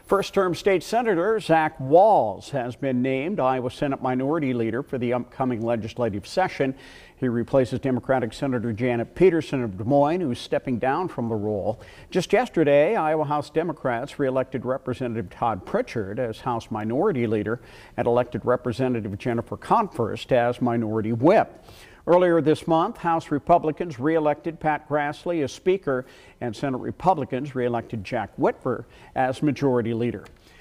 First-term state senator Zach Wahls has been named Iowa Senate Minority Leader for the upcoming legislative session. He replaces Democratic Senator Janet Peterson of Des Moines, who's stepping down from the role. Just yesterday, Iowa House Democrats re-elected Representative Todd Pritchard as House Minority Leader and elected Representative Jennifer Confirst as Minority Whip. Earlier this month, House Republicans re-elected Pat Grassley as Speaker, and Senate Republicans re-elected Jack Whitver as Majority Leader.